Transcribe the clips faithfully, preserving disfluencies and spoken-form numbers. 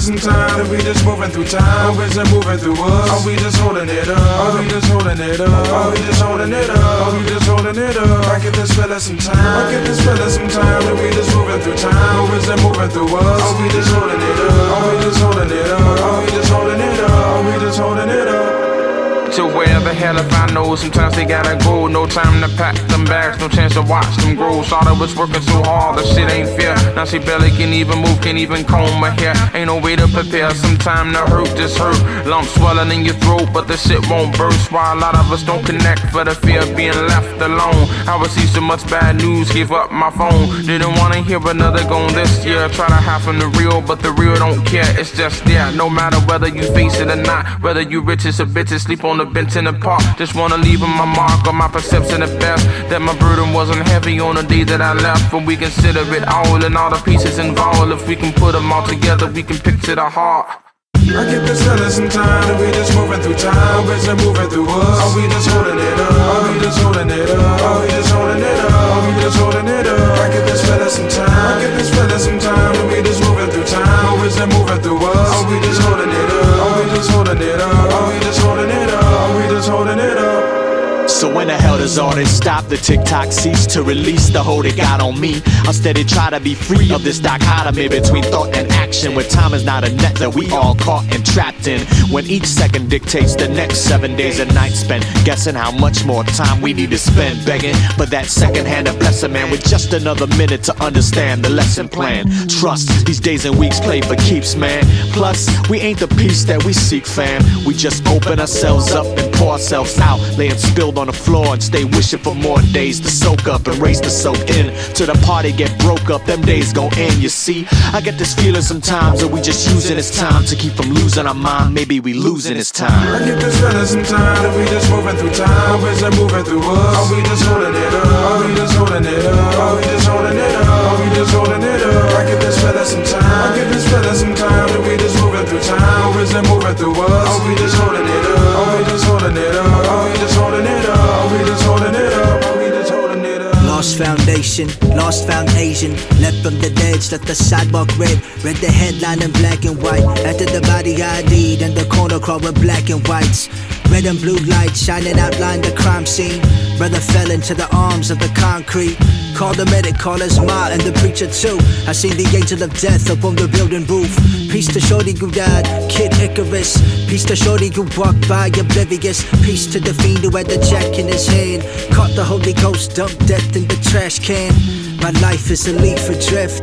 some time, and we just moving through time. Or is it moving through us? Are we just holding it up? Are we just holding it up? Are we just holding it up? Are we just holding it up? I get this feeling some time. I get this feeling some time, and we just moving through time. Or is it moving through us? Are we just holding it up? Are we just holding it up? Are we just holding it up? Are we just holding it up? To where the hell if I know? Sometimes they gotta go. No time to pack them bags, no chance to watch them grow. Saw that was working so hard, the shit ain't fair. Now she barely can even move, can't even comb her hair. Ain't no way to prepare, some time to hurt, just hurt. Lump swelling in your throat, but the shit won't burst. Why a lot of us don't connect for the fear of being left alone. I received so much bad news, gave up my phone. Didn't wanna hear another gone this year. Try to hide from the real, but the real don't care, it's just there. No matter whether you face it or not, whether you riches or bitches, sleep on the bench in the park. Just wanna leave on my mark on my perception at best. That my burden wasn't heavy on the day that I left. When we consider it all and all the pieces involved, if we can put them all together, we can picture the heart. I get this feeling some time, and we just moving through time. Or is it moving through us? Are we just holding it up? Are we just holding it up? Are we just holding it up? Are we just holding it up? I get this feeling some time. I get this feeling some time, and we just moving through time. Or is it moving through us? Are we just holding it up? Are we just holding it up? Are we just holding it up? Are we just holding it up? So when the hell does all this stop? The tick-tock cease to release the hold it got on me. I'll steady try to be free of this dichotomy between thought and action, where time is not a net that we all caught and trapped in. When each second dictates the next seven days and nights spent guessing how much more time we need to spend begging for that second hand to bless a man with just another minute to understand the lesson plan. Trust, these days and weeks play for keeps, man. Plus, we ain't the peace that we seek, fam. We just open ourselves up and pour ourselves out, laying spilled on the floor and stay wishing for more days to soak up and race to soak in. To the party get broke up, them days gon' end, you see. I get this feeling sometimes that we just using this time to keep from losing our mind. Maybe we losing this time. I get this feeling some time, and we just moving through time. Or is it moving through us? Are we just holding it up? Are we just holding it up? Are we just holding it up? Are we just holding it up? I get this feeling some time. I get this feeling some time, and we just moving through time. Or is it moving through us? Are we just holding it up? Are we just holding it up? Are we just holding it up? Are we just holding it up? Are we just holding it up? Lost foundation, lost found Asian. Left from the edge, left the sidewalk red. Read the headline in black and white. After the body I D'd and the corner crawl with black and whites. Red and blue lights shining outline the crime scene. Brother fell into the arms of the concrete. Called the medic, called his ma and the preacher too. I seen the angel of death up on the building roof. Peace to shorty who died, Kid Icarus. Peace to shorty who walked by oblivious. Peace to the fiend who had the jack in his hand. Caught the Holy Ghost, dumped death in the trash can. My life is a leaf adrift.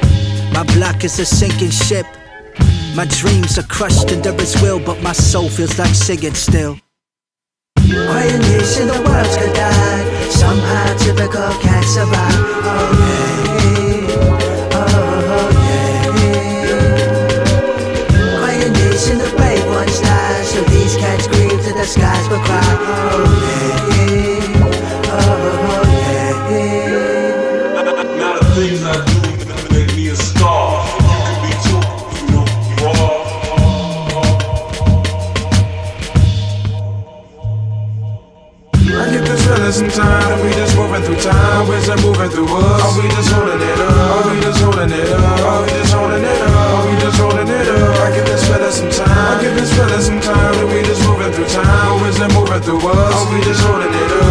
My block is a sinking ship. My dreams are crushed under its will, but my soul feels like singing still. Quiet nation, the world's gonna die. Somehow typical can't survive. Oh yeah, oh yeah. Quiet nation, the brave ones die. So these cats grieve till the skies will cry. Oh yeah, oh yeah. Now the things I do make me a star. You can be too, you know, you are. I get this feeling some time, and we just moving through time. Or is it moving through us? Are we just holding it up? Are we just holding it up? Are we just holding it up? Are we just holding it up? I get this feeling some time. I get this feeling some time, and we just moving through time. Or is it moving through us? Are we just holding it up?